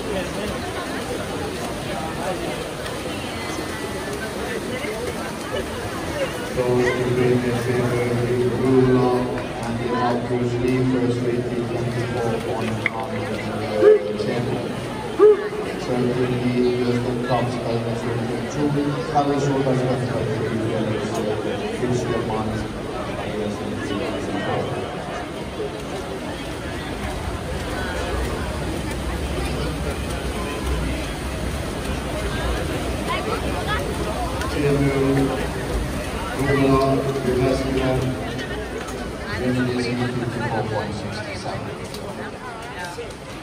Those in green in favor, Rula and the Marcus Lee, first weight 24 on the table. Certainly, Justin Cox by the 22, Carlos Rojas by the Christian Mons by the Rula, Velasquez, Germany is 54.67.